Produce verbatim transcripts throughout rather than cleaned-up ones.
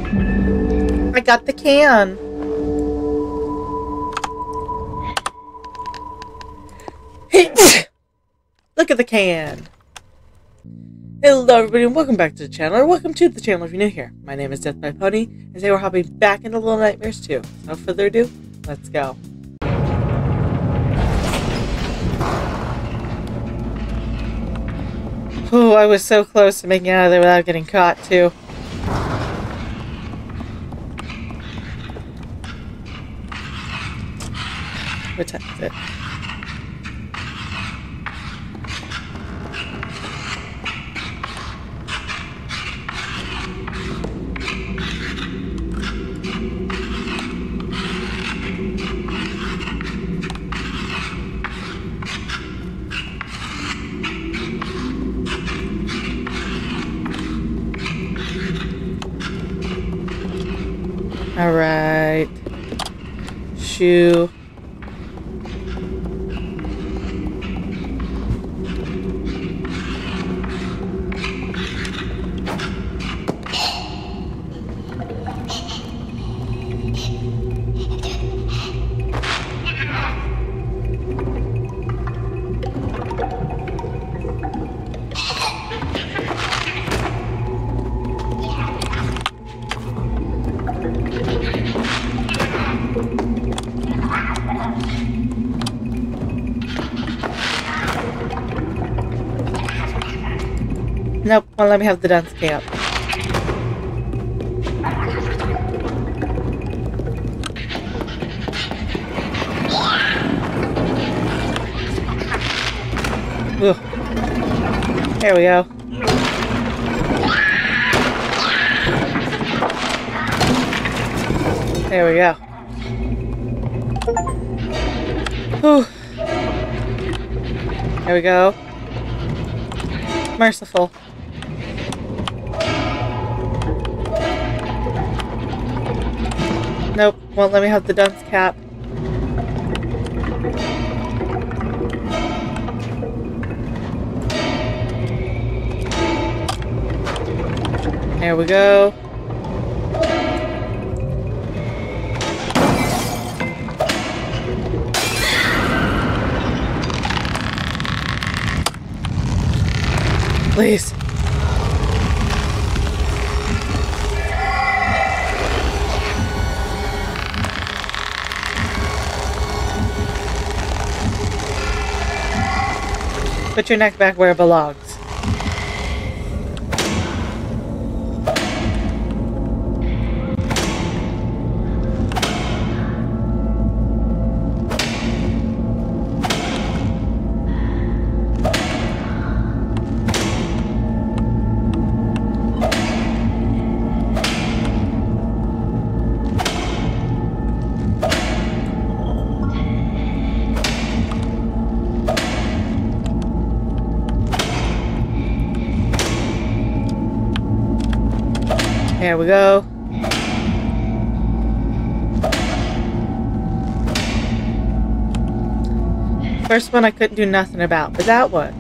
I got the can. Look at the can. Hello everybody and welcome back to the channel, or welcome to the channel if you're new here. My name is Death by Pony, and today we're hopping back into Little Nightmares two. Without further ado, let's go. Oh, I was so close to making it out of there without getting caught too. What time is it? Alright. Shoe. Nope, won't let me have the dance camp. Ugh. There we go. There we go. Whew. There we go. Merciful. Nope, won't let me have the dunce cap. There we go. Please. Put your neck back where it belongs. There we go. First one I couldn't do nothing about, but that one.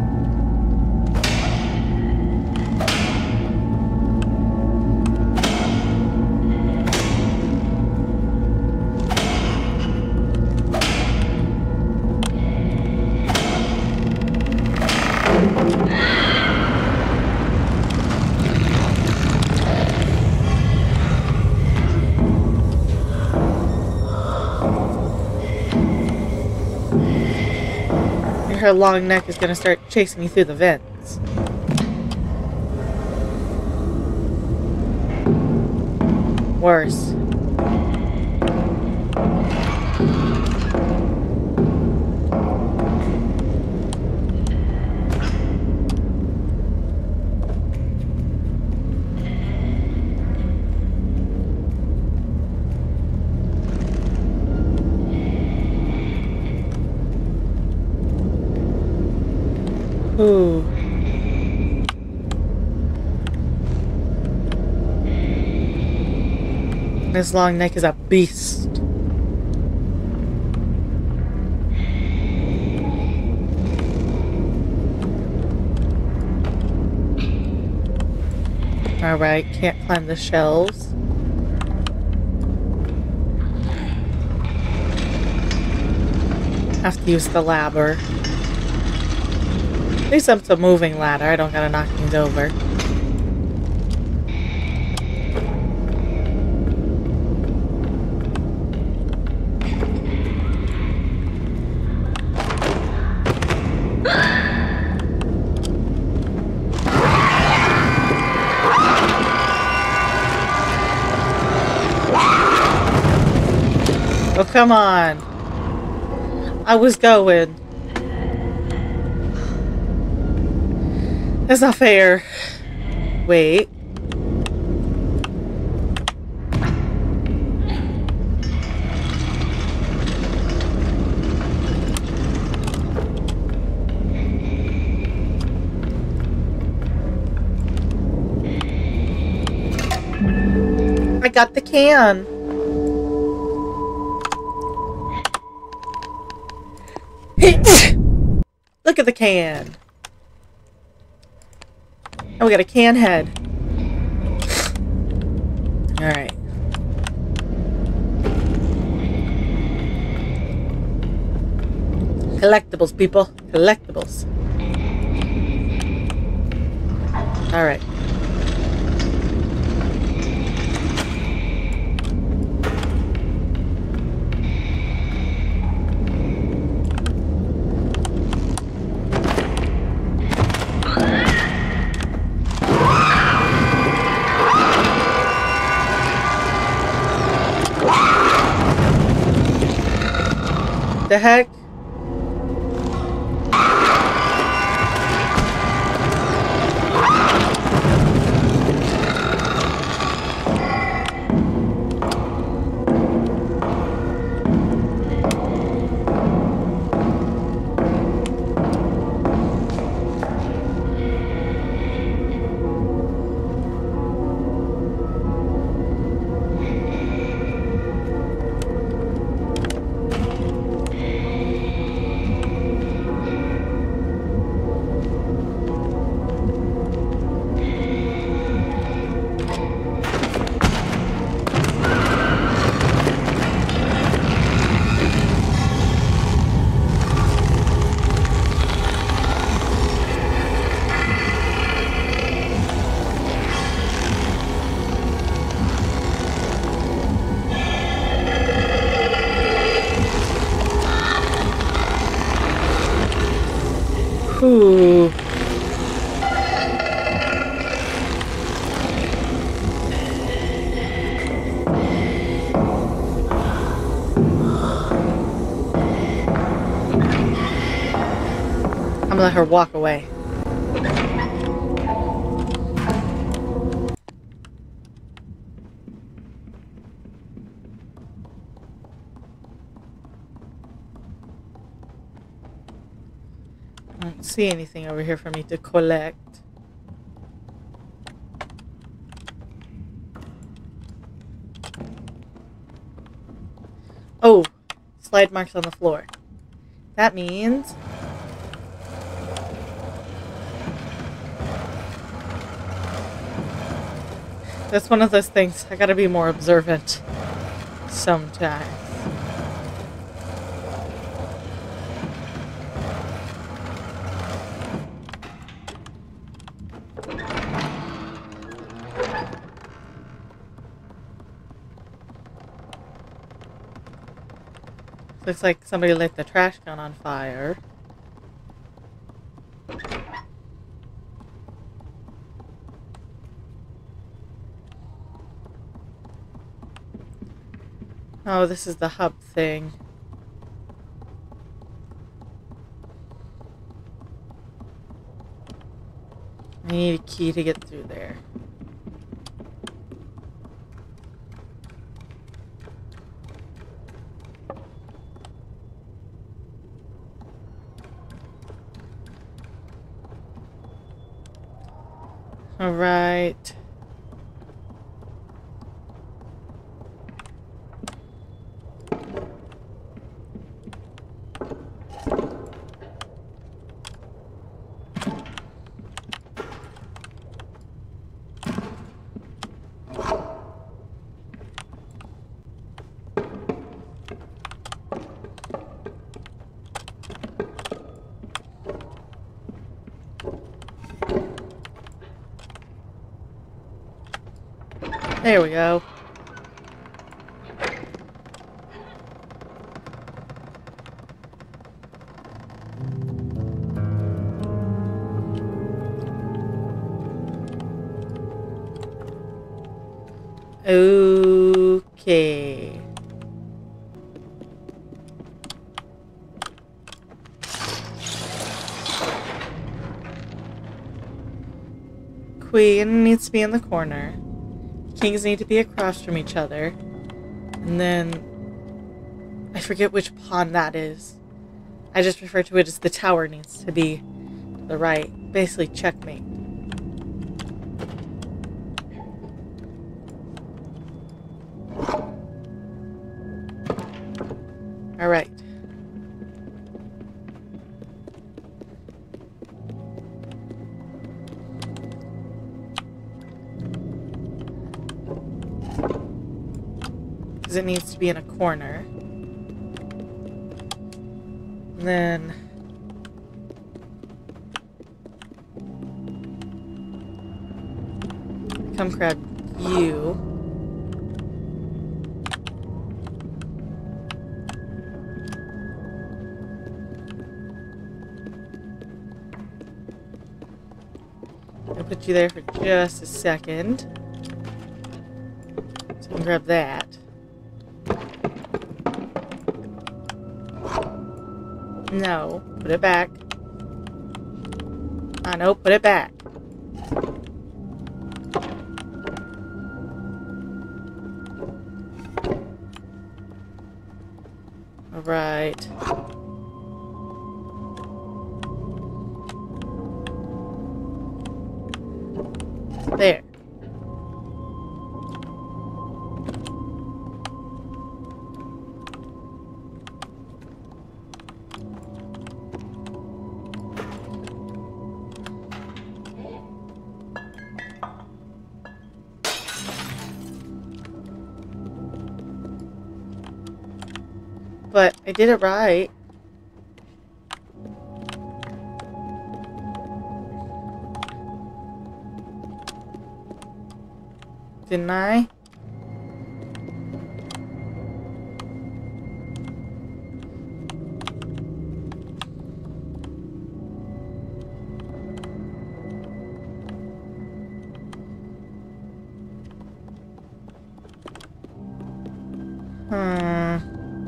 Her long neck is going to start chasing me through the vents. Worse. Ooh. This long neck is a beast. Alright, can't climb the shelves. Have to use the ladder. At least it's a moving ladder. I don't gotta knock things over. Oh, come on. I was going. That's not fair. Wait. I got the can. Look at the can. Oh, we got a can head. Alright. Collectibles, people. Collectibles. Alright. The heck? Ooh. I'm gonna let her walk away. I don't see anything over here for me to collect. Oh, slide marks on the floor. That means that's one of those things. I gotta be more observant sometimes. Looks like somebody lit the trash can on fire. Oh, this is the hub thing. I need a key to get through there. All right. There we go. Okay. Queen needs to be in the corner. Kings need to be across from each other. And then I forget which pawn that is. I just refer to it as the tower needs to be to the right. Basically checkmate. Alright. Because it needs to be in a corner. And then come grab you. I'll put you there for just a second. So I can grab that. No, put it back. Ah, no, put it back. All right. There. But I did it right. Didn't I? Hmm.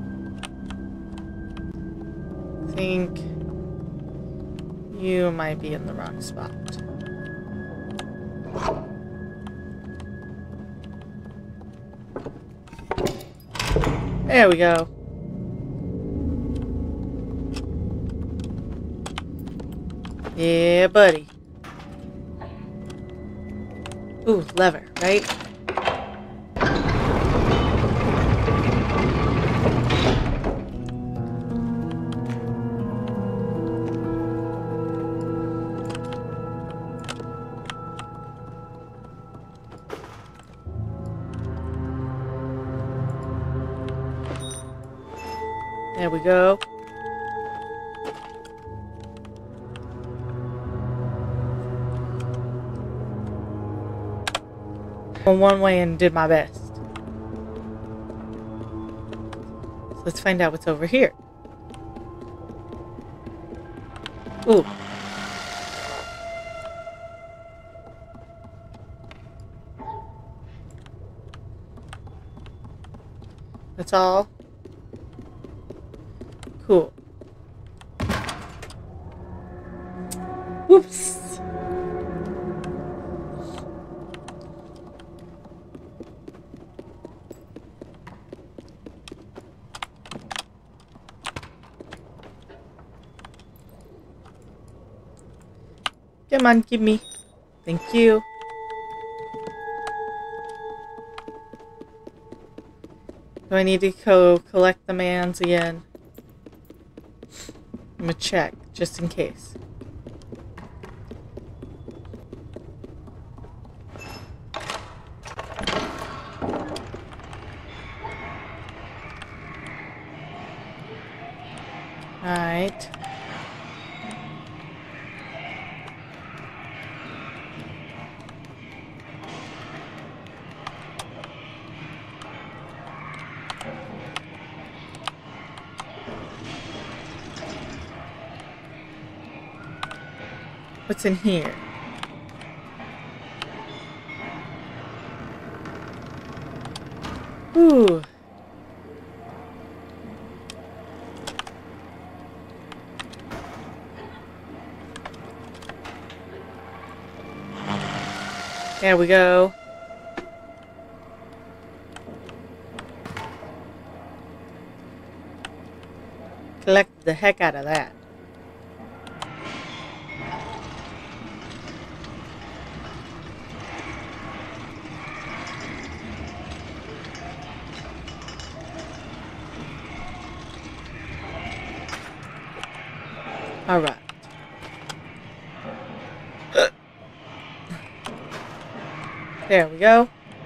I think you might be in the wrong spot. There we go. Yeah, buddy. Ooh, lever, right? There we go. Went one way and did my best. So let's find out what's over here. Ooh. That's all. Cool. Whoops. Come on, give me. Thank you. Do I need to go collect the mans again? I'm gonna check, just in case. Alright. What's in here? Ooh. There we go. Collect the heck out of that. All right. There we go.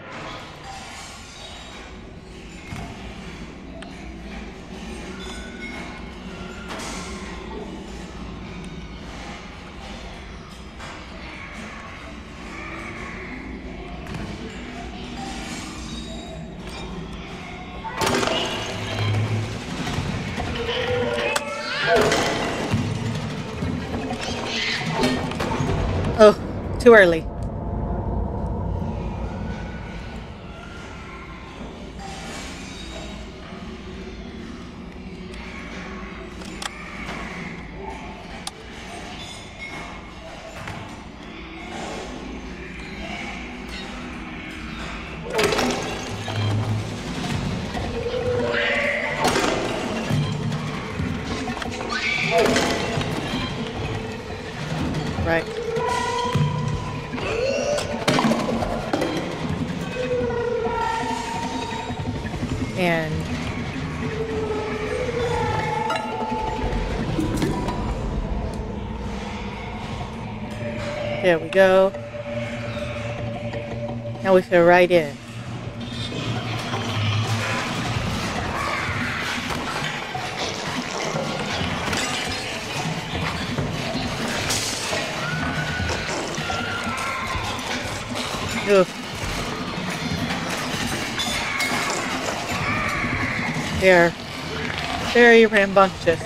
Oh, too early. Right. And there we go. Now we fit right in. Oof. They're very rambunctious.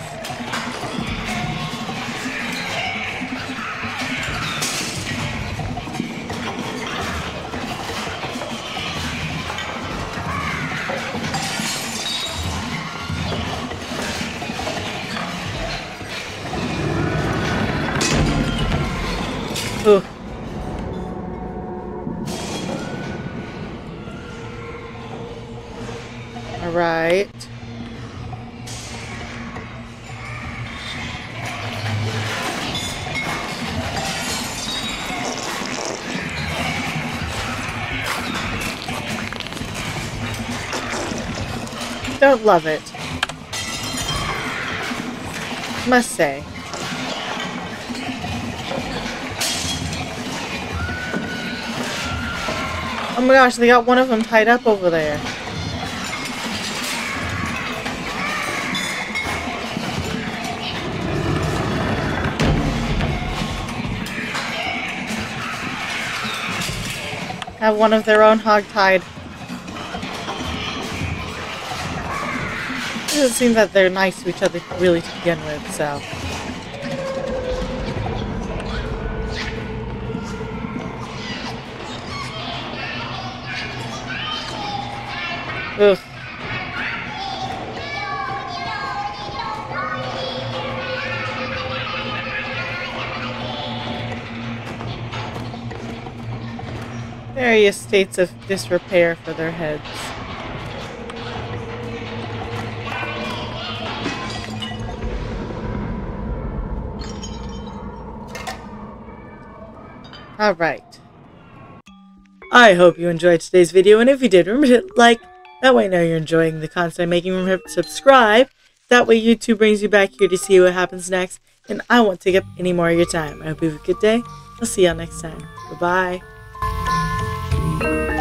Ooh. All right. Don't love it. Must say. Oh my gosh, they got one of them tied up over there. Have one of their own hog-tied. It doesn't seem that they're nice to each other really to begin with, so. Ugh. Various states of disrepair for their heads. Alright. I hope you enjoyed today's video, and if you did, remember to hit like. That way I know you're enjoying the content I'm making. Remember to subscribe. That way YouTube brings you back here to see what happens next, and I won't take up any more of your time. I hope you have a good day. I'll see y'all next time. Bye-bye.